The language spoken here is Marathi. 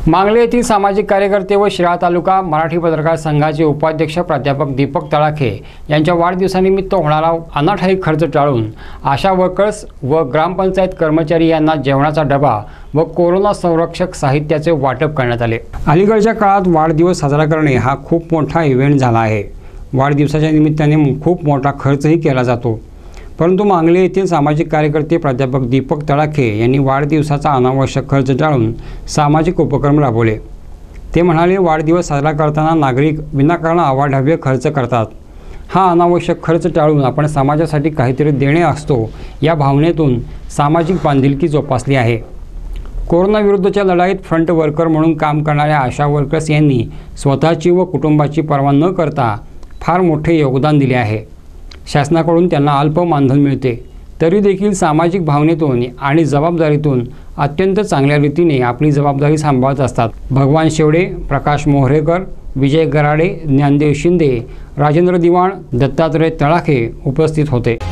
मांगले येथील सामाजिक कार्यकर्ते व शिराळा तालुका मराठी पत्रकार संघाचे उपाध्यक्ष प्राध्यापक दीपक तळाखे यांच्या वाढदिवसानिमित्त होणारा अनाठायी खर्च टाळून आशा वर्कर्स व ग्रामपंचायत कर्मचारी यांना जेवणाचा डबा व कोरोना संरक्षक साहित्याचे वाटप करण्यात आले। अलीकडच्या काळात वाढदिवस साजरा करणे हा खूप मोठा इव्हेंट झाला आहे। वाढदिवसाच्या निमित्ताने खूप मोठा खर्चही केला जातो, परंतु मांगले येथील सामाजिक कार्यकर्ते प्राध्यापक दीपक तळाखे यांनी वाढदिवसाचा अनावश्यक खर्च टाळून सामाजिक उपक्रम राबवले। ते म्हणाले, वाढदिवस साजरा करताना नागरिक विनाकारण अवाढव्य खर्च करतात। हा अनावश्यक खर्च टाळून आपण समाजासाठी काहीतरी देणे असतो या भावनेतून सामाजिक बांधिलकी जोपासली आहे। कोरोना विरुद्धच्या लढाईत फ्रंट वर्कर म्हणून काम करणाऱ्या आशा वर्कर्स यांनी स्वतःची व कुटुंबाची पर्वा न करता फार मोठे योगदान दिले आहे। शासनाकडून त्यांना अल्प मानधन मिळते, तरी देखील सामाजिक भावनेतून आणि जबाबदारीतून अत्यंत चांगल्या रीतीने आपली जबाबदारी सांभाळत असतात। भगवान शेवडे, प्रकाश मोहरेकर, विजय गराडे, ज्ञानदेव शिंदे, राजेंद्र दिवाण, दत्तात्रय तळाखे उपस्थित होते।